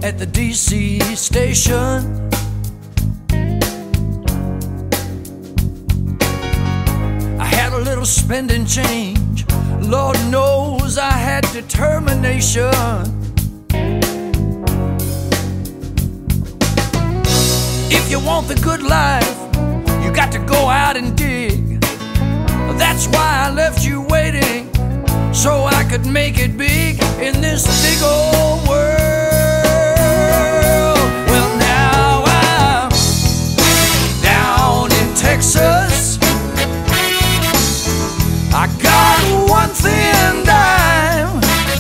at the DC station. I had a little spending change. Lord knows I had determination. If you want the good life, you got to go out and dig. That's why I left you waiting, so I could make it big in this big old world. Well, now I'm down in Texas. I got one thin dime.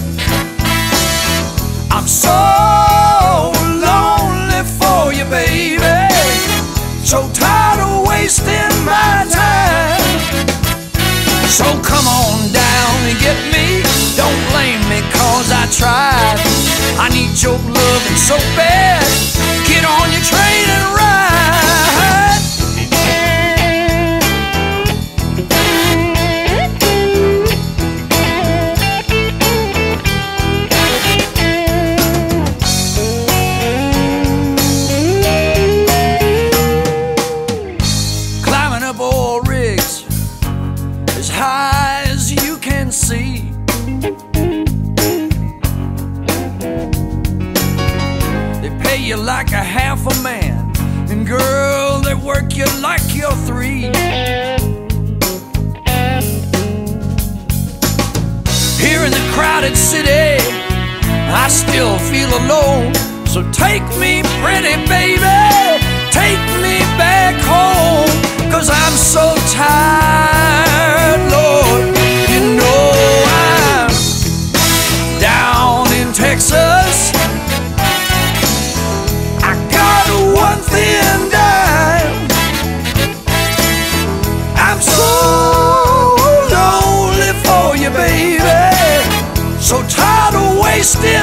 I'm so lonely for you, baby, so tired of wasting my time. So come on down and get me. Don't blame me cause I tried. I need your loving so bad. Get on your train and ride. Climbing up oil rigs as high as you can see. They pay you like a half a man, and girl, they work you like you're three. Here in the crowded city, I still feel alone. So take me, pretty baby, take me back home, 'cause I'm so tired, Lord. You know I'm down in Texas. I got one thin dime. I'm so lonely for you, baby, so tired of wasting